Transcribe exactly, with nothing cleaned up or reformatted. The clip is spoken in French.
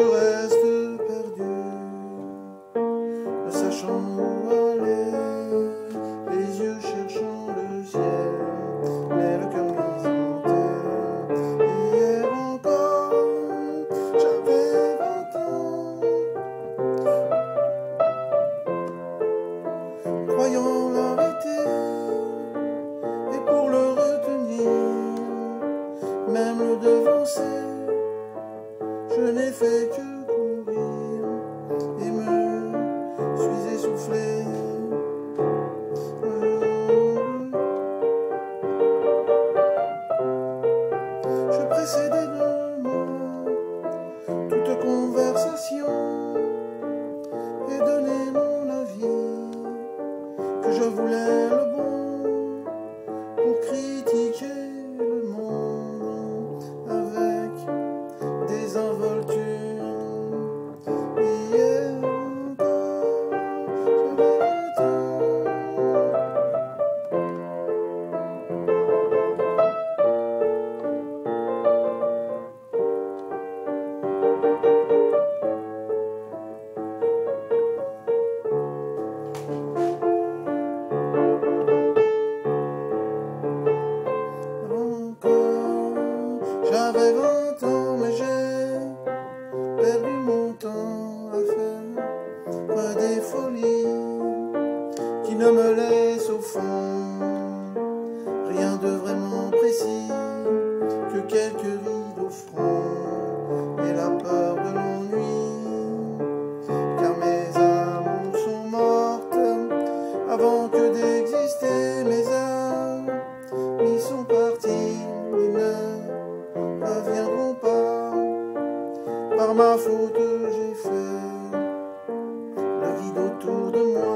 reste perdu, ne sachant où aller, les yeux cherchant le ciel, mais le cœur mis en terre. Hier encore, j'avais vingt ans, croyant l'arrêter, et pour le retenir, même le devancer, je n'ai fait que courir et me suis essoufflé. Je précédais de moi toute conversation et donnais mon avis, que je voulais le bon pour critiquer le monde avec désinvolture. Hier encore, j'avais vingt ans. J'avais vingt ans, mais j'ai perdu mon temps à faire des folies qui ne me laissent au fond rien de vraiment précis que quelques rides au front et la peur de l'ennui, car mes amours sont mortes avant que d'exister. Mes amis sont partis, ils ne reviendront pas. Par ma faute j'ai fait le vide autour de moi.